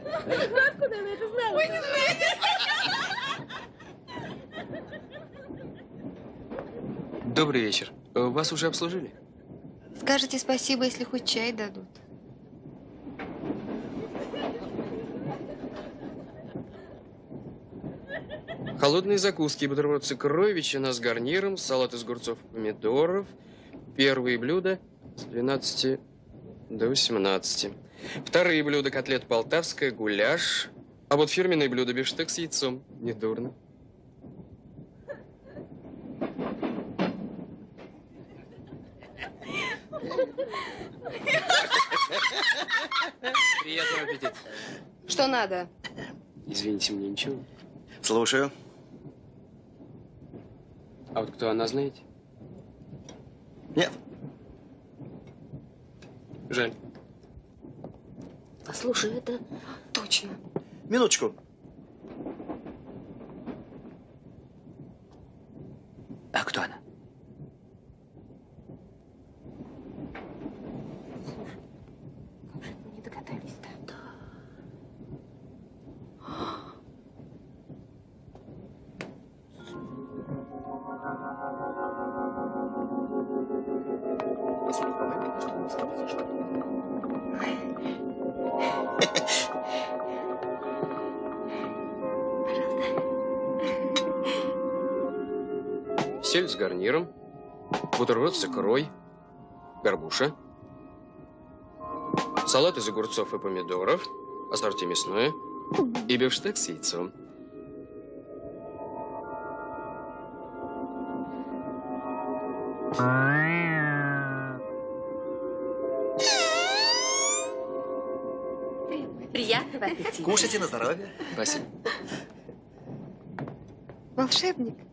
Откуда вы это знали? Ой, не знаете. Добрый вечер. Вас уже обслужили? Скажете спасибо, если хоть чай дадут. Холодные закуски, бутерброд с икрой, ветчина с гарниром, салат из огурцов и помидоров. Первые блюда с 12 до 18. Вторые блюда котлета полтавская, гуляш. А вот фирменное блюдо бифштекс с яйцом. Недурно. Приятного аппетита. Что надо? Извините, мне ничего. Слушаю. А вот кто она, знаете? Нет. Жаль. Послушай, это точно. Минуточку. А кто она? Не догадались-то. Сель с гарниром, бутерброд с икрой, горбуша, салат из огурцов и помидоров, ассорти мясное и бифштекс с яйцом. Приятного аппетита. Кушайте на здоровье. Спасибо. Волшебник.